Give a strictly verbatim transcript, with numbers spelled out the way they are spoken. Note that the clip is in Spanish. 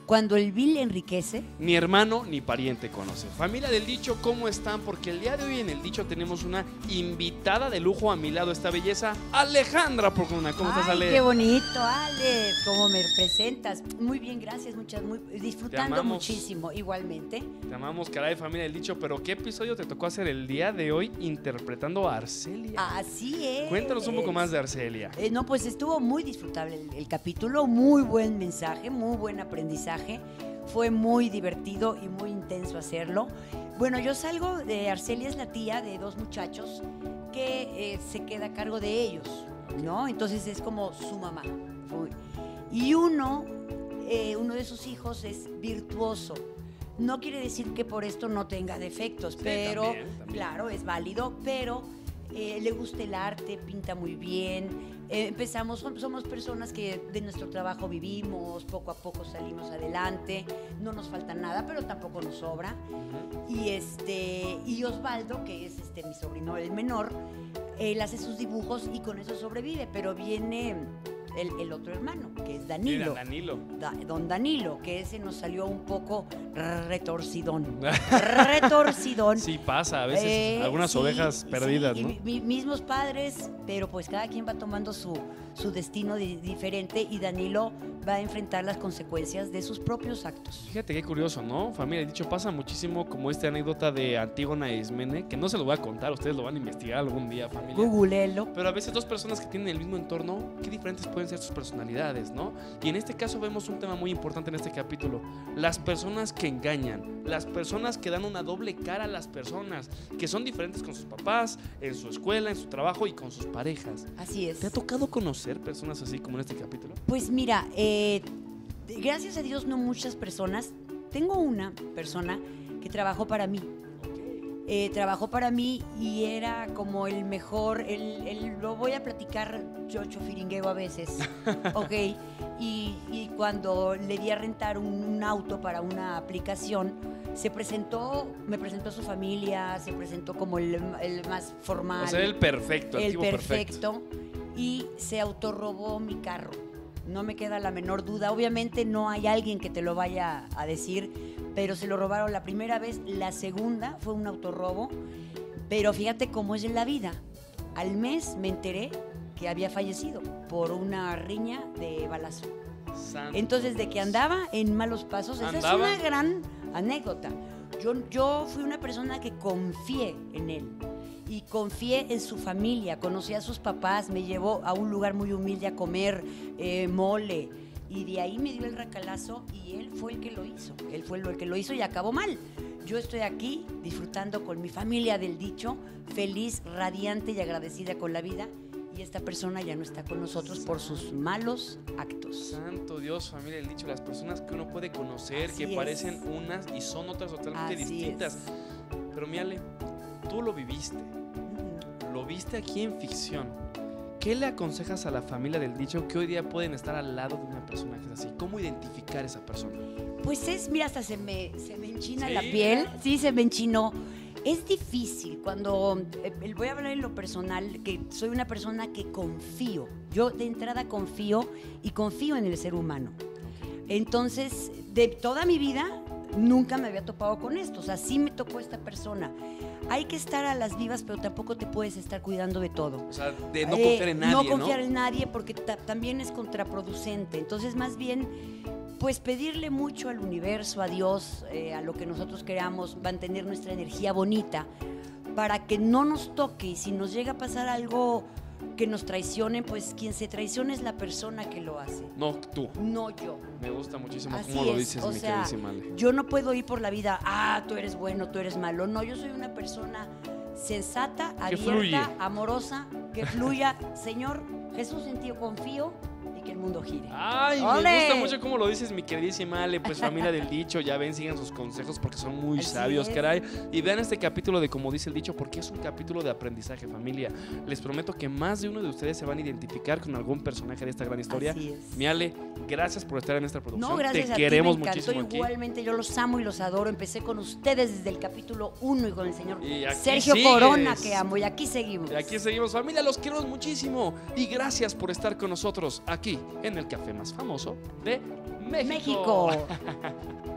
Cuando el vil enriquece, ni hermano ni pariente conoce. Familia del Dicho, ¿cómo están? Porque el día de hoy en el Dicho tenemos una invitada de lujo a mi lado, esta belleza, Alejandra Procuna. ¿Cómo ay, estás, Ale? qué bonito, Ale, cómo me presentas. Muy bien, gracias, muchas, muy, disfrutando muchísimo, igualmente. Te amamos, caray, familia del Dicho, pero ¿qué episodio te tocó hacer el día de hoy interpretando a Arcelia? Así es. Cuéntanos un poco más de Arcelia. Eh, no, pues estuvo muy disfrutable el, el capítulo, muy buen mensaje, muy buen aprendizaje. Fue muy divertido y muy intenso hacerlo. Bueno, yo salgo de Arcelia, es la tía de dos muchachos que eh, se queda a cargo de ellos, ¿no? Entonces es como su mamá. Y uno, eh, uno de sus hijos es virtuoso. No quiere decir que por esto no tenga defectos, Sí, pero también, también. claro, es válido, pero eh, le gusta el arte, pinta muy bien. Eh, empezamos, somos personas que de nuestro trabajo vivimos, poco a poco salimos adelante, no nos falta nada, pero tampoco nos sobra. Uh-huh. Y este y Osvaldo, que es este mi sobrino, el menor, él hace sus dibujos y con eso sobrevive, pero viene el, el otro hermano, que es Danilo. Mira, Danilo. Da, don Danilo, que ese nos salió un poco retorcidón. retorcidón. Sí, pasa, a veces eh, algunas sí, ovejas perdidas, sí, ¿no? Y, mi, mismos padres, pero pues cada quien va tomando su, su destino di, diferente y Danilo va a enfrentar las consecuencias de sus propios actos. Fíjate qué curioso, ¿no? Familia, de dicho, pasa muchísimo como esta anécdota de Antígona e Ismene, que no se lo voy a contar, ustedes lo van a investigar algún día, familia. Googleelo. Pero a veces dos personas que tienen el mismo entorno, qué diferentes pueden ser sus personalidades, ¿no? Y en este caso vemos un tema muy importante en este capítulo, las personas que engañan, las personas que dan una doble cara a las personas, que son diferentes con sus papás, en su escuela, en su trabajo y con sus parejas. Así es. ¿Te ha tocado conocer personas así como en este capítulo? Pues mira, eh, gracias a Dios no muchas personas. Tengo una persona que trabajó para mí. Eh, trabajó para mí y era como el mejor, el, el, lo voy a platicar chocho firingueo a veces, ok, y, y cuando le di a rentar un, un auto para una aplicación, se presentó, me presentó a su familia, se presentó como el, el más formal. O sea, el perfecto, el, el tipo perfecto, perfecto, y se autorrobó mi carro. No me queda la menor duda. Obviamente no hay alguien que te lo vaya a decir, pero se lo robaron la primera vez. La segunda fue un autorrobo. Pero fíjate cómo es en la vida. Al mes me enteré que había fallecido por una riña de balazo. Santo Entonces, de que andaba en malos pasos, esa ¿Andaba? es una gran anécdota. Yo, yo fui una persona que confié en él. Y confié en su familia, conocí a sus papás, me llevó a un lugar muy humilde a comer eh, mole y de ahí me dio el racalazo y él fue el que lo hizo, él fue el que lo hizo y acabó mal. Yo estoy aquí disfrutando con mi familia del Dicho, feliz, radiante y agradecida con la vida y esta persona ya no está con nosotros por sus malos actos. Santo Dios, familia del Dicho, las personas que uno puede conocer, Así que es. parecen unas y son otras totalmente Así distintas. es. Pero mi Ale, tú lo viviste, lo viste aquí en ficción. ¿Qué le aconsejas a la familia del Dicho que hoy día pueden estar al lado de una persona que es así? ¿Cómo identificar a esa persona? Pues es, mira, hasta se me, se me enchina ¿Sí? la piel, sí, se me enchinó. Es difícil cuando, eh, voy a hablar en lo personal, que soy una persona que confío. Yo de entrada confío y confío en el ser humano. Entonces, de toda mi vida, nunca me había topado con esto. O sea, sí me tocó esta persona. Hay que estar a las vivas, pero tampoco te puedes estar cuidando de todo. O sea, de no confiar en nadie, ¿no? No confiar en nadie porque ta- también es contraproducente. Entonces, más bien, pues pedirle mucho al universo, a Dios, eh, a lo que nosotros queramos, mantener nuestra energía bonita para que no nos toque. Y si nos llega a pasar algo que nos traicione, pues quien se traiciona es la persona que lo hace. No, tú. No yo. Me gusta muchísimo Así cómo lo es, dices, o mi sea, queridísima Ale. yo no puedo ir por la vida, ah, tú eres bueno, tú eres malo. No, yo soy una persona sensata, Que fluye. abierta, amorosa, que fluya. Señor Jesús, en ti yo confío y que el mundo gire. Ay, ¡Ole! me gusta mucho cómo lo dices, mi queridísima Ale. Pues familia del Dicho, ya ven, sigan sus consejos porque son muy Así sabios, es. caray. Y vean este capítulo de Como dice el Dicho, porque es un capítulo de aprendizaje, familia. Les prometo que más de uno de ustedes se van a identificar con algún personaje de esta gran historia. Así es. Mi Ale, gracias por estar en esta producción. No, gracias Te a queremos ti, me encantó muchísimo aquí. igualmente, yo los amo y los adoro. Empecé con ustedes desde el capítulo uno y con el señor Y aquí Sergio sigues. Corona, que amo, y aquí seguimos. Y aquí seguimos, familia, los queremos muchísimo. Y gracias por estar con nosotros aquí aquí, en el café más famoso de México. México.